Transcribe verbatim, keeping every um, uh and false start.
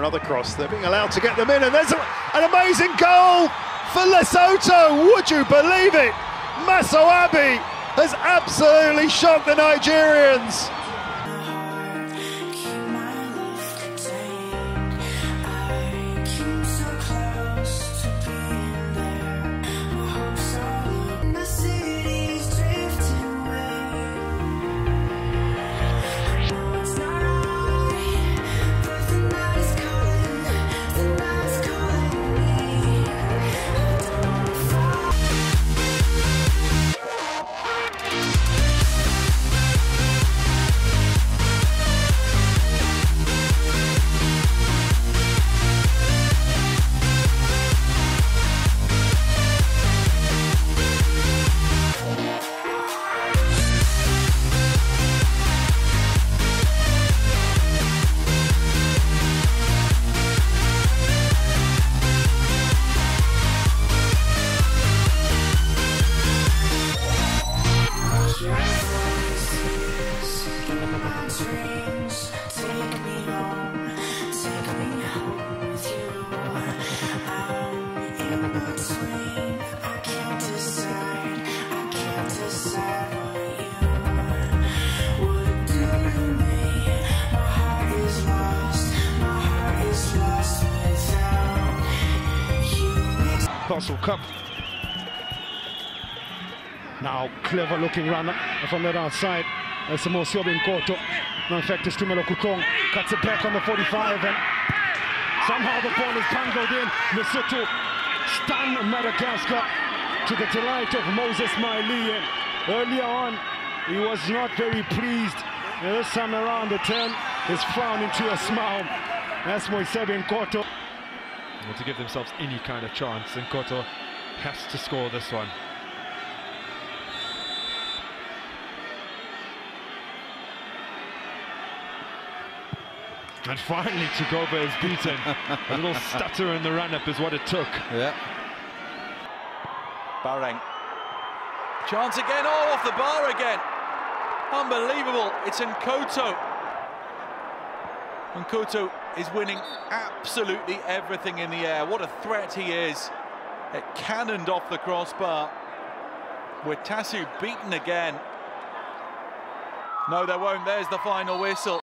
another cross. They're being allowed to get them in, and there's a, an amazing goal for Lesotho. Would you believe it? Masoabi has absolutely shocked the Nigerians. Castle Cup. Now clever looking runner from that outside. That's Mosiobi Nkoto. Now in fact, Tumelo Kutong cuts it back on the forty-five, and somehow the ball is tangled in. Lesotho stun Madagascar to the delight of Moses Maili. And earlier on, he was not very pleased. And this time around, the turn is frowned into a smile. That's Mosiobi Nkoto. Well, to give themselves any kind of chance, Nkoto has to score this one. And finally, Chigoba is beaten. A little stutter in the run-up is what it took. Yeah. Barang. Chance again, oh, off the bar again. Unbelievable, it's Nkoto. Nkoto is winning absolutely everything in the air. What a threat he is. It cannoned off the crossbar. Wetasu beaten again. No, there won't. There's the final whistle.